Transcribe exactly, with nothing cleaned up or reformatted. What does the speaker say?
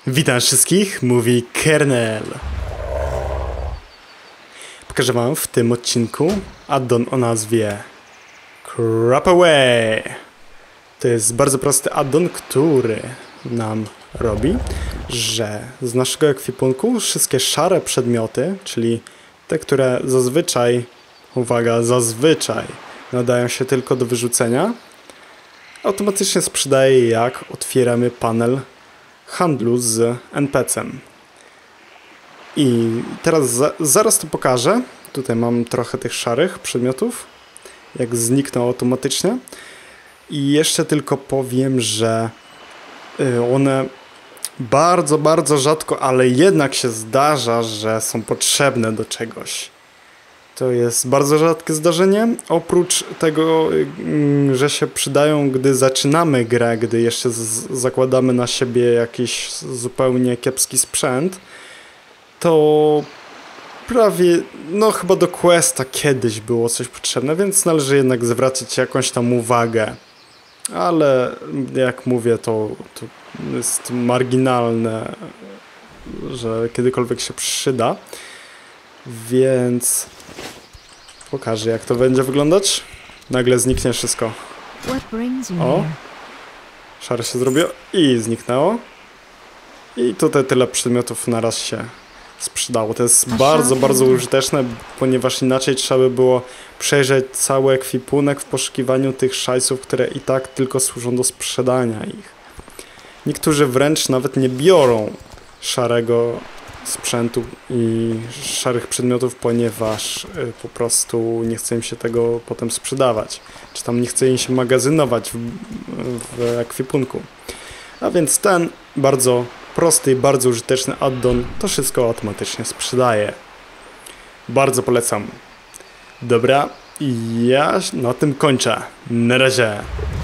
Witam wszystkich, mówi Kernel. Pokażę wam w tym odcinku addon o nazwie Crop Away. To jest bardzo prosty addon, który nam robi, że z naszego ekwipunku wszystkie szare przedmioty, czyli te, które zazwyczaj, uwaga, zazwyczaj nadają się tylko do wyrzucenia, automatycznie sprzedaje, jak otwieramy panel handlu z en pe ce em. I teraz za, zaraz to pokażę. Tutaj mam trochę tych szarych przedmiotów, jak znikną automatycznie. I jeszcze tylko powiem, że one bardzo, bardzo rzadko, ale jednak się zdarza, że są potrzebne do czegoś. To jest bardzo rzadkie zdarzenie. Oprócz tego, że się przydają, gdy zaczynamy grę, gdy jeszcze zakładamy na siebie jakiś zupełnie kiepski sprzęt, to prawie, no chyba do questa kiedyś było coś potrzebne, więc należy jednak zwracać jakąś tam uwagę. Ale jak mówię, to, to jest marginalne, że kiedykolwiek się przyda. Więc pokażę, jak to będzie wyglądać. Nagle zniknie wszystko. O! Szare się zrobiło i zniknęło. I tutaj tyle przedmiotów na raz się sprzedało. To jest bardzo, bardzo użyteczne, ponieważ inaczej trzeba by było przejrzeć cały ekwipunek w poszukiwaniu tych szajsów, które i tak tylko służą do sprzedania ich. Niektórzy wręcz nawet nie biorą szarego sprzętu i szarych przedmiotów, ponieważ y, po prostu nie chce im się tego potem sprzedawać, czy tam nie chce im się magazynować w, w ekwipunku. A więc ten bardzo prosty i bardzo użyteczny addon to wszystko automatycznie sprzedaje. Bardzo polecam. Dobra, i ja na tym kończę. Na razie.